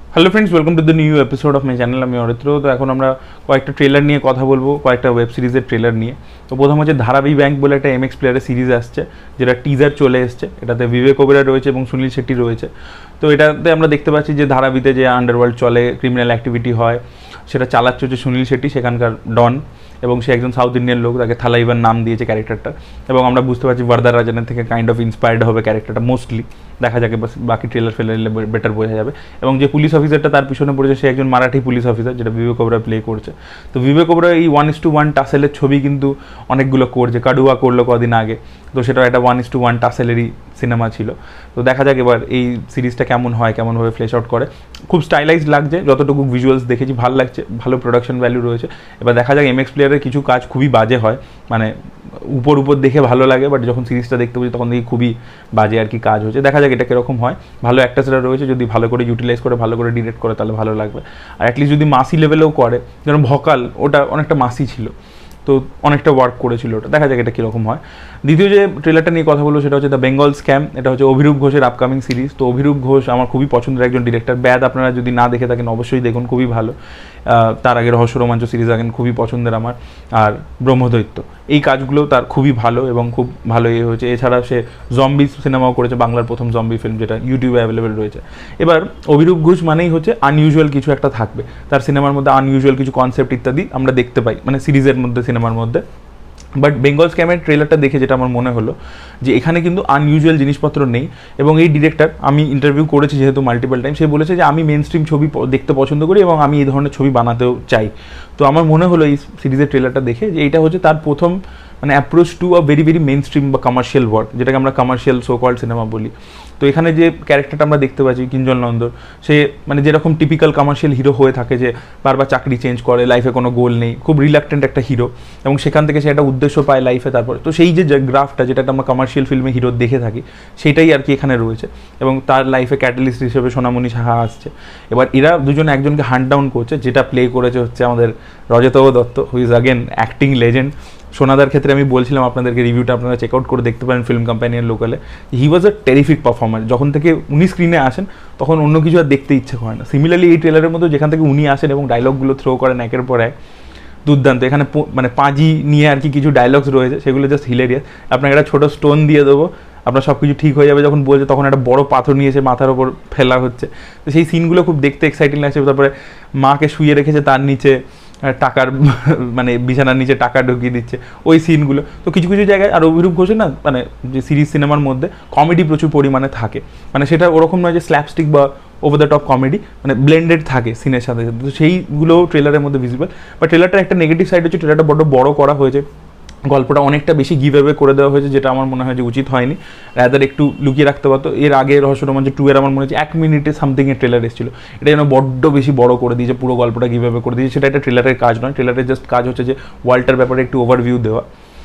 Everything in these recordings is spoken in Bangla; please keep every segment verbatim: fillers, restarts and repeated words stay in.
Hello friends, welcome to the new episode of my channel. আমি অরিত্র। তো এখন আমরা কয়েকটা ট্রেলার নিয়ে কথা বলবো, কয়েকটা ওয়েব সিরিজের ট্রেলার নিয়ে। তো প্রথম হচ্ছে ধারাবি ব্যাংক বলে একটা এমএক্স প্লেয়ারের সিরিজ আসছে, যেটা টিজার চলে এসছে। এটাতে বিবেক ওবেরয় রয়েছে এবং সুনীল শেট্টি রয়েছে। তো এটাতে আমরা দেখতে পাচ্ছি যে ধারাবিতে যে আন্ডারওয়ার্ল্ড চলে, ক্রিমিনাল অ্যাক্টিভিটি হয়, সেটা চালাচ্ছে হচ্ছে সুনীল শেট্টি, সেখানকার ডন, এবং সে একজন সাউথ ইন্ডিয়ান লোক, তাকে থালাইভান নাম দিয়েছে ক্যারেক্টারটা। এবং আমরা বুঝতে পারছি বরদার রাজানের থেকে কাইন্ড অফ ইন্সপায়ার্ড হবে ক্যারেক্টারটা মোস্টলি। দেখা যাকে বাকি ট্রেলার ফেলে নিলে বেটার বোঝা যাবে। এবং যে পুলিশ অফিসারটা তার পিছনে পড়েছে, সে একজন মারাঠি পুলিশ অফিসার, যেটা বিবেক ওবেরয় প্লে করছে। তো বিবেক ওবেরয় এই ওয়ান ইস টু ওয়ান টাসেলের ছবি কিন্তু অনেকগুলো করছে, কাডুয়া করলো কদিন আগে। তো সেটা একটা ওয়ান ইস টু ওয়ান টাসেলেরই সিনেমা ছিল। তো দেখা যাক এবার এই সিরিজটা কেমন হয়, কেমনভাবে ফ্লেশ আউট করে। খুব স্টাইলাইজড লাগছে, যতটুকু ভিজুয়ালস দেখেছি ভালো লাগছে, ভালো প্রোডাকশন ভ্যালু রয়েছে। এবার দেখা যাক এমএক্স প্লেয়ারের কিছু কাজ খুবই বাজে হয়, মানে উপর উপর দেখে ভালো লাগে, বাট যখন সিরিজটা দেখতে বসি তখন দেখি খুবই বাজে আর কি কাজ হচ্ছে। দেখা যাক এটা কীরকম হয়। ভালো অ্যাক্টার্সরা রয়েছে, যদি ভালো করে ইউটিলাইজ করে, ভালো করে ডিরেক্ট করে, তাহলে ভালো লাগবে। আর অ্যাটলিস্ট যদি মাসি লেভেলেও করে, যেমন ভকাল, ওটা অনেকটা মাসি ছিল, তো অনেকটা ওয়ার্ক করেছিল ওটা। দেখা যাক এটা কীরকম হয়। দ্বিতীয় যে ট্রেলারটা নিয়ে কথা বলবো সেটা হচ্ছে দ্য বেঙ্গল স্ক্যাম। এটা হচ্ছে অভিরূপ ঘোষের আপকামিং সিরিজ। তো অভিরূপ ঘোষ আমার খুবই পছন্দের একজন ডিরেক্টর। ব্যাদ আপনারা যদি না দেখে থাকেন অবশ্যই দেখুন, খুবই ভালো। তার আগে রহস্য রোমাঞ্চ সিরিজ আগে খুবই পছন্দের আমার। আর ব্রহ্মদৈত্য, এই কাজগুলো তার খুবই ভালো এবং খুব ভালো ইয়ে হয়েছে। এছাড়া সে জম্বি সিনেমাও করেছে, বাংলার প্রথম জম্বি ফিল্ম, যেটা ইউটিউবে অ্যাভেলেবেল রয়েছে। এবার অভিরূপ ঘোষ মানেই হচ্ছে আনইউজুয়াল কিছু একটা থাকবে তার সিনেমার মধ্যে, আনইউজুয়াল কিছু কনসেপ্ট ইত্যাদি আমরা দেখতে পাই, মানে সিরিজের মধ্যে, সিনেমার মধ্যে। বাট বেঙ্গল স্ক্যামের ট্রেলারটা দেখে যেটা আমার মনে হলো যে এখানে কিন্তু আনইউজুয়াল জিনিসপত্র নেই। এবং এই ডিরেক্টর, আমি ইন্টারভিউ করেছি যেহেতু মাল্টিপল টাইম, সে বলেছে যে আমি মেন স্ট্রিম ছবি দেখতে পছন্দ করি এবং আমি এই ধরনের ছবি বানাতেও চাই। তো আমার মনে হলো এই সিরিজের ট্রেলারটা দেখে যে এইটা হচ্ছে তার প্রথম মানে approach to a very very mainstream বা কমার্শিয়াল ওয়ার্ক, যেটাকে আমরা কমার্শিয়াল সো কল্ড সিনেমা বলি। তো এখানে যে ক্যারেক্টারটা আমরা দেখতে পাচ্ছি কিঞ্জল নন্দর, সে মানে যেরকম টিপিক্যাল কমার্শিয়াল হিরো হয়ে থাকে, যে বারবার চাকরি চেঞ্জ করে, লাইফে কোনো গোল নেই, খুব রিল্যাক্টেন্ট একটা হিরো, এবং সেখান থেকে সে একটা উদ্দেশ্য পায় লাইফে। তারপরে তো সেই যে গ্রাফটা, যেটা আমরা কমার্শিয়াল ফিল্মে হিরো দেখে থাকি, সেইটাই আর কি এখানে রয়েছে। এবং তার লাইফে ক্যাটালিস্ট হিসেবে সোনামণি সাহা আসছে। এবার এরা দুজনে একজনকে হান্ট ডাউন করছে, যেটা প্লে করেছে হচ্ছে আমাদের Rajatava Dutta, who is again acting legend. সোনাদার ক্ষেত্রে আমি বলছিলাম আপনাদেরকে, রিভিউটা আপনারা চেক আউট করে দেখতে পারেন ফিল্ম কোম্পানির লোকালে। He was a terrific performer. যখন থেকে উনি স্ক্রিনে আসেন তখন অন্য কিছু আর দেখতে ইচ্ছে হয় না। সিমিলারলি এই ট্রেলারের মধ্যে যেখান থেকে উনি আসেন এবং ডায়লগগুলো থ্রো করেন একের পর এক, দুর্দান্ত। এখানে মানে পাঁজি নিয়ে আর কি কিছু ডায়লগস রয়েছে, সেগুলো জাস্ট হিলেরিয়াস। আপনাকে একটা ছোটো স্টোন দিয়ে দেবো, আপনার সব কিছু ঠিক হয়ে যাবে, যখন বলছে তখন একটা বড় পাথর নিয়ে এসে মাথার ওপর ফেলা হচ্ছে। তো সেই সিনগুলো খুব দেখতে এক্সাইটিং লাগছে। তারপরে মাকে শুয়ে রেখেছে, তার নিচে টাকার মানে বিছানার নিচে টাকা ঢুকিয়ে দিচ্ছে, ওই সিনগুলো। তো কিছু কিছু জায়গায় আর অভিরূপ ঘোষের না, মানে যে সিরিজ সিনেমার মধ্যে কমেডি প্রচুর পরিমাণে থাকে, মানে সেটা ওরকম নয় যে স্ল্যাপস্টিক বা ওভার দ্য টপ কমেডি, মানে ব্লেন্ডেড থাকে সিনের সাথে সাথে। তো সেইগুলো ট্রেলারের মধ্যে ভিজিবল। বা ট্রেলারটার একটা নেগেটিভ সাইড হচ্ছে ট্রেলারটা বড্ড বড় করা হয়েছে, গল্পটা অনেকটা বেশি গিভ অ্যাওয়ে করে দেওয়া হয়েছে, যেটা আমার মনে হয় যে উচিত হয়নি। রাদার একটু লুকিয়ে রাখতে পারতো। এর আগে রহস্য রোমাঞ্চ টু এর আমার মনে হচ্ছে এক মিনিটে সামথিংয়ের ট্রেলার এসেছিল, এটা যেন বড্ড বেশি বড় করে দিয়েছে, পুরো গল্পটা গিভ অ্যাওয়ে করে দিয়েছে। সেটা একটা ট্রেলারের কাজ নয়, ট্রেলারের জাস্ট কাজ হচ্ছে যে ওয়ার্ল্ডটার ব্যাপারে একটু ওভারভিউ দেওয়া।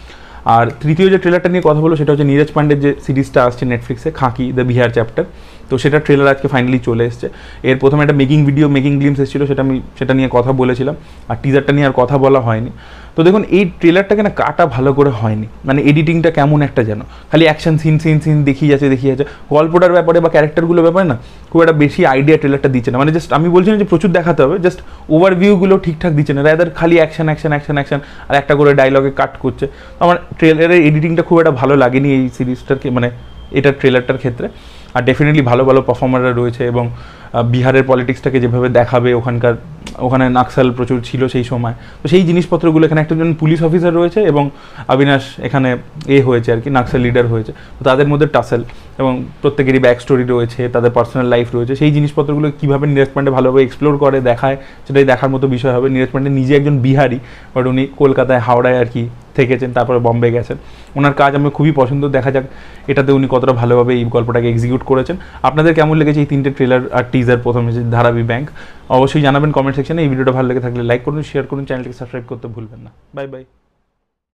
আর তৃতীয় যে ট্রেলারটা নিয়ে কথা বলো সেটা হচ্ছে নীরজ পান্ডের যে সিরিজটা আসছে নেটফ্লিক্সে, খাঁকি দ্য বিহার চ্যাপ্টার। তো সেটা ট্রেলার আজকে ফাইনালি চলে এসছে। এর প্রথমে একটা মেকিং ভিডিও, মেকিং গ্লিমস এসেছিলো, সেটা আমি সেটা নিয়ে কথা বলেছিলাম। আর টিজারটা নিয়ে আর কথা বলা হয়নি। তো দেখুন এই ট্রেলারটাকে না কাটা ভালো করে হয়নি, মানে এডিটিংটা কেমন একটা যেন খালি অ্যাকশন সিন সিন সিন দেখিয়ে যাচ্ছে দেখিয়ে যাচ্ছে গল্পটার ব্যাপারে বা ক্যারেক্টারগুলোর ব্যাপারে না খুব একটা বেশি আইডিয়া ট্রেলারটা দিচ্ছে না। মানে জাস্ট আমি বলছি না যে প্রচুর দেখাতে হবে, জাস্ট ওভারভিউগুলো ঠিকঠাক দিচ্ছে না, রাদার খালি অ্যাকশন অ্যাকশন অ্যাকশন অ্যাকশন আর একটা করে ডায়লগে কাট করছে। আমার ট্রেলারের এডিটিংটা খুব একটা ভালো লাগেনি এই সিরিজটাকে, মানে এটার ট্রেলারটার ক্ষেত্রে। আর ডেফিনেটলি ভালো ভালো পারফর্মাররা রয়েছে, এবং বিহারের পলিটিক্সটাকে যেভাবে দেখাবে, ওখানকার ওখানে নাক্সাল প্রচুর ছিল সেই সময়, তো সেই জিনিসপত্রগুলো এখানে একজন পুলিশ অফিসার রয়েছে এবং অবিনাশ এখানে এ হয়েছে আর কি, নাক্সাল লিডার হয়েছে। তো তাদের মধ্যে টাসেল এবং প্রত্যেকেরই ব্যাক স্টোরি রয়েছে, তাদের পার্সোনাল লাইফ রয়েছে। সেই জিনিসপত্রগুলো কীভাবে নীরজ পান্ডে ভালোভাবে এক্সপ্লোর করে দেখায়, সেটাই দেখার মতো বিষয় হবে। নীরজ পান্ডে নিজে একজন বিহারি, বাট উনি কলকাতায়, হাওড়ায় আর কি থেকেছেন, তারপরে বম্বে গেছেন। ওনার কাজ আমি খুবই পছন্দ, দেখা যাক এটাতে উনি কতটা ভালোভাবে এই গল্পটাকে এক্সিকিউট করেছেন। আপনাদের কেমন লেগেছে এই তিনটে ট্রেলার আর টিজার, প্রথমে যে ধারাবি ব্যাংক, অবশ্যই জানাবেন কমেন্ট সেকশনে। এই ভিডিওটা ভালো লেগে থাকলে লাইক করুন, শেয়ার করুন, চ্যানেলটিকে সাবস্ক্রাইব করতে ভুলবেন না। Bye by.